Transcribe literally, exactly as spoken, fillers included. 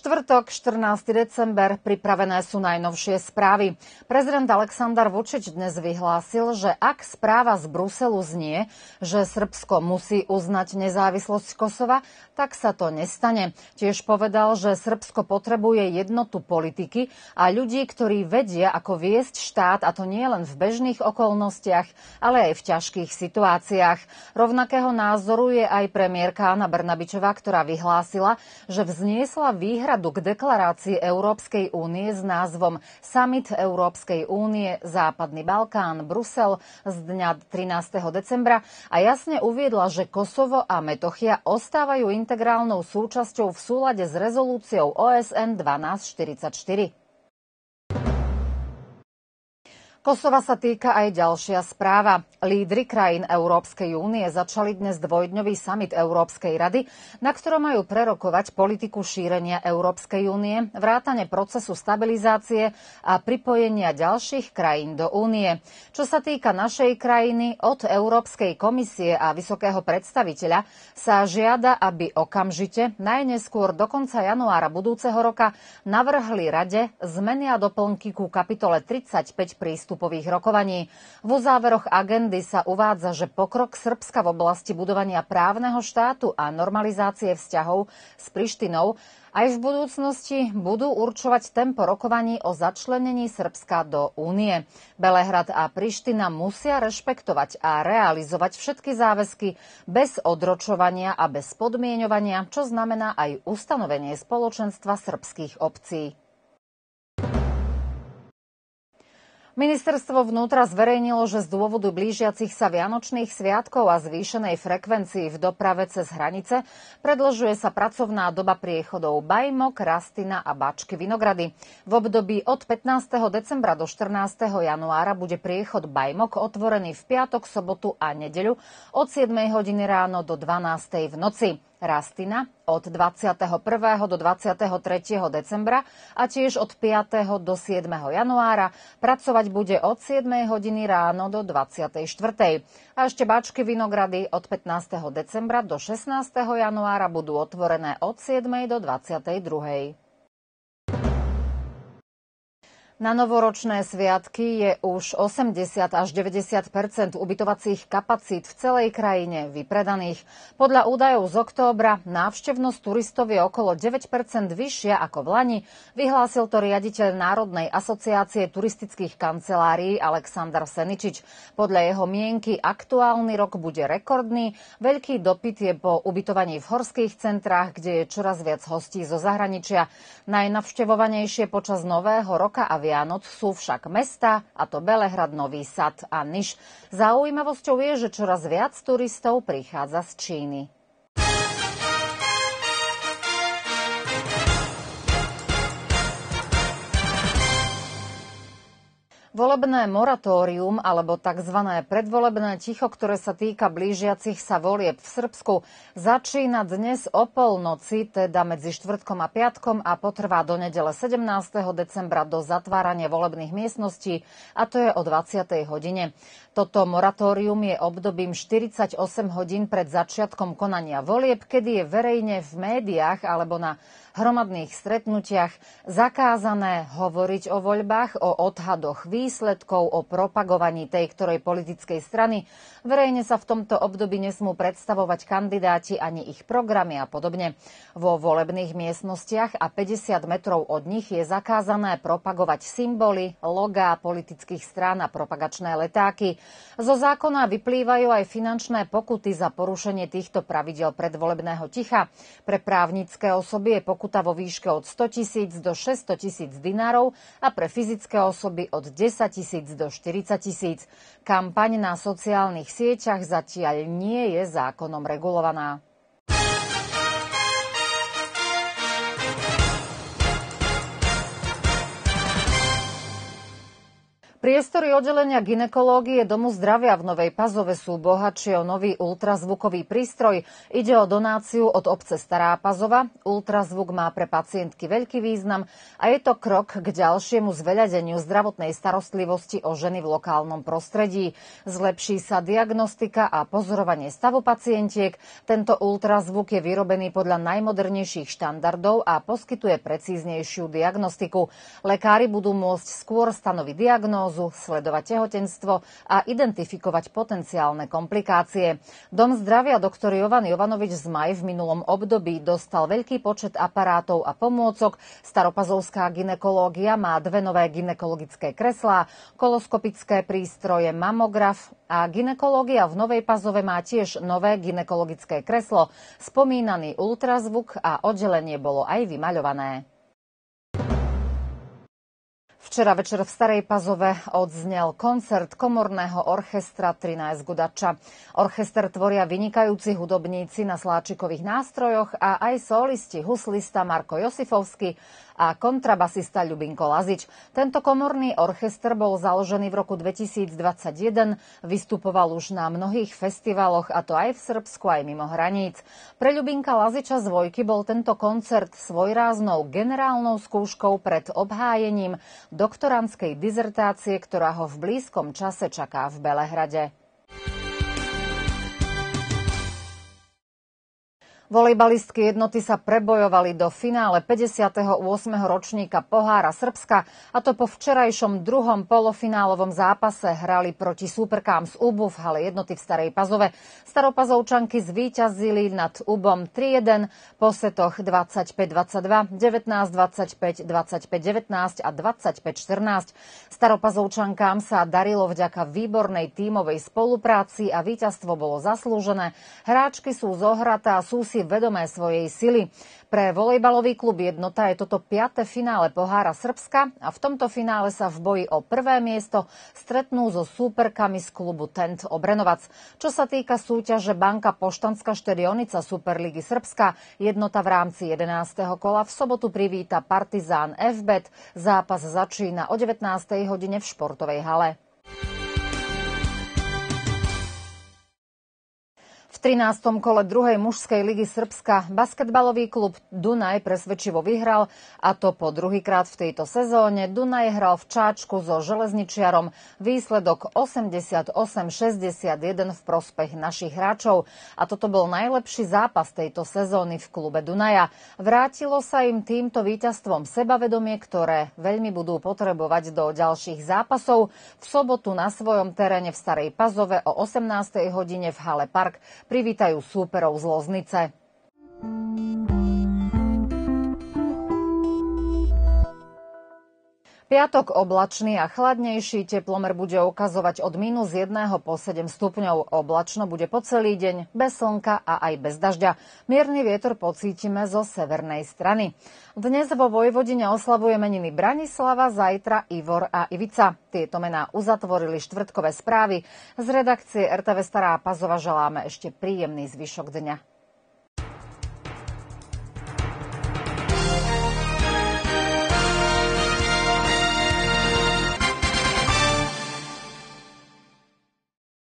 Štvrtok, štrnásteho december, pripravené sú najnovšie správy. Prezident Aleksandar Vučić dnes vyhlásil, že ak správa z Bruselu znie, že Srbsko musí uznať nezávislosť Kosova, tak sa to nestane. Tiež povedal, že Srbsko potrebuje jednotu politiky a ľudí, ktorí vedia, ako viesť štát, a to nie len v bežných okolnostiach, ale aj v ťažkých situáciách. Rovnakého názoru je aj premiérka Ana Brnabičová, ktorá vyhlásila, že vzniesla výhradu k deklarácii Európskej únie s názvom Summit Európskej únie Západný Balkán Brusel z dňa trinásteho decembra a jasne uviedla, že Kosovo a Metochia ostávajú integrálnou súčasťou v súlade s rezolúciou ó es en dvanásť štyridsaťštyri. Kosova sa týka aj ďalšia správa. Lídri krajín Európskej únie začali dnes dvojdňový summit Európskej rady, na ktorom majú prerokovať politiku šírenia Európskej únie, vrátane procesu stabilizácie a pripojenia ďalších krajín do únie. Čo sa týka našej krajiny, od Európskej komisie a vysokého predstaviteľa sa žiada, aby okamžite, najneskôr do konca januára budúceho roka, navrhli rade zmeny a doplnky ku kapitole tridsaťpäť prístupových rokovaní. V uzáveroch agendy sa uvádza, že pokrok Srbska v oblasti budovania právneho štátu a normalizácie vzťahov s Prištinou aj v budúcnosti budú určovať tempo rokovaní o začlenení Srbska do únie. Belehrad a Priština musia rešpektovať a realizovať všetky záväzky bez odročovania a bez podmieňovania, čo znamená aj ustanovenie spoločenstva srbských obcí. Ministerstvo vnútra zverejnilo, že z dôvodu blížiacich sa vianočných sviatkov a zvýšenej frekvencii v doprave cez hranice predĺžuje sa pracovná doba priechodov Bajmok, Rastina a Bačky Vinohrady. V období od pätnásteho decembra do štrnásteho januára bude priechod Bajmok otvorený v piatok, sobotu a nedeľu od siedmej hodiny ráno do dvanástej v noci. Rastina od dvadsiateho prvého do dvadsiateho tretieho decembra a tiež od piateho do siedmeho januára pracovať bude od siedmej hodiny ráno do dvadsiatej štvrtej. A ešte Bačky Vinohrady od pätnásteho decembra do šestnásteho januára budú otvorené od siedmej do dvadsiatej druhej. Na novoročné sviatky je už osemdesiat až deväťdesiat percent ubytovacích kapacít v celej krajine vypredaných. Podľa údajov z októbra návštevnosť turistov je okolo deväť percent vyššia ako v lani, vyhlásil to riaditeľ Národnej asociácie turistických kancelárií Aleksandar Seničič. Podľa jeho mienky aktuálny rok bude rekordný, veľký dopyt je po ubytovaní v horských centrách, kde je čoraz viac hostí zo zahraničia. Najnavštevovanejšie počas nového roka a Vianoc sú však mestá, a to Belehrad, Nový Sad a Niš. Zaujímavosťou je, že čoraz viac turistov prichádza z Číny. Volebné moratórium alebo tzv. Predvolebné ticho, ktoré sa týka blížiacich sa volieb v Srbsku, začína dnes o polnoci, teda medzi štvrtkom a piatkom, a potrvá do nedele sedemnásteho decembra do zatvárania volebných miestností, a to je o dvadsiatej hodine. Toto moratórium je obdobím štyridsaťosem hodín pred začiatkom konania volieb, kedy je verejne v médiách alebo na hromadných stretnutiach zakázané hovoriť o voľbách, o odhadoch výsledkov, o propagovaní tej ktorej politickej strany. Verejne sa v tomto období nesmú predstavovať kandidáti ani ich programy a podobne. Vo volebných miestnostiach a päťdesiat metrov od nich je zakázané propagovať symboly, logá politických strán a propagačné letáky. Zo zákona vyplývajú aj finančné pokuty za porušenie týchto pravidel predvolebného ticha. Pre právnické osoby je pokuta vo výške od sto tisíc do šesťsto tisíc dinárov a pre fyzické osoby od desať tisíc do štyridsať tisíc. Kampaň na sociálnych sieťach zatiaľ nie je zákonom regulovaná. Priestory oddelenia gynekológie Domu zdravia v Novej Pazove sú bohatšie o nový ultrazvukový prístroj. Ide o donáciu od obce Stará Pazova. Ultrazvuk má pre pacientky veľký význam a je to krok k ďalšiemu zveľadeniu zdravotnej starostlivosti o ženy v lokálnom prostredí. Zlepší sa diagnostika a pozorovanie stavu pacientiek. Tento ultrazvuk je vyrobený podľa najmodernejších štandardov a poskytuje precíznejšiu diagnostiku. Lekári budú môcť skôr stanoviť diagnózu, sledovať tehotenstvo a identifikovať potenciálne komplikácie. Dom zdravia doktor Jovan Jovanovič Zmaj v minulom období dostal veľký počet aparátov a pomôcok. Staropazovská gynekológia má dve nové gynekologické kreslá, koloskopické prístroje, mamograf a gynekológia v Novej Pazove má tiež nové gynekologické kreslo, spomínaný ultrazvuk a oddelenie bolo aj vymaľované. Včera večer v Starej Pazove odznel koncert komorného orchestra trinásť Gudača. Orchester tvoria vynikajúci hudobníci na sláčikových nástrojoch a aj solisti, huslista Marko Josifovský a kontrabasista Ľubinko Lazič. Tento komorný orchester bol založený v roku dvetisícdvadsaťjeden, vystupoval už na mnohých festivaloch, a to aj v Srbsku, aj mimo hraníc. Pre Ľubinka Laziča z Vojky bol tento koncert svojráznou generálnou skúškou pred obhájením doktorandskej dizertácie, ktorá ho v blízkom čase čaká v Belehrade. Volejbalistky jednoty sa prebojovali do finále päťdesiateho ôsmeho ročníka Pohára Srbska, a to po včerajšom druhom polofinálovom zápase hrali proti súperkám z Ubu v hale jednoty v Starej Pazove. Staropazovčanky zvíťazili nad Ubom tri jeden po setoch dvadsaťpäť dvadsaťdva, devätnásť dvadsaťpäť, dvadsaťpäť devätnásť a dvadsaťpäť štrnásť. Staropazovčankám sa darilo vďaka výbornej tímovej spolupráci a víťazstvo bolo zaslúžené. Hráčky sú zohraté a sú si vedomé svojej sily. Pre volejbalový klub Jednota je toto piate finále Pohára Srbska a v tomto finále sa v boji o prvé miesto stretnú so súperkami z klubu Tent Obrenovac. Čo sa týka súťaže Banka Poštanská štedionica Superligy Srbska, Jednota v rámci jedenásteho kola v sobotu privíta Partizán ef bé é té. Zápas začína o devätnástej hodine v športovej hale. V trinástom kole druhej mužskej ligy Srbska basketbalový klub Dunaj presvedčivo vyhral, a to po druhýkrát v tejto sezóne. Dunaj hral v Čáčku so Železničiarom. Výsledok osemdesiatosem šesťdesiatjeden v prospech našich hráčov. A toto bol najlepší zápas tejto sezóny v klube Dunaja. Vrátilo sa im týmto víťazstvom sebavedomie, ktoré veľmi budú potrebovať do ďalších zápasov. V sobotu na svojom teréne v Starej Pazove o osemnástej hodine v hale Park privítajú súperov z Loznice. Piatok oblačný a chladnejší, teplomer bude ukazovať od mínus jedného po sedem stupňov. Oblačno bude po celý deň, bez slnka a aj bez dažďa. Mierny vietor pocítime zo severnej strany. Dnes vo Vojvodine oslavuje meniny Branislava, zajtra Ivor a Ivica. Tieto mená uzatvorili štvrtkové správy. Z redakcie er té vé Stará Pazova želáme ešte príjemný zvyšok dňa.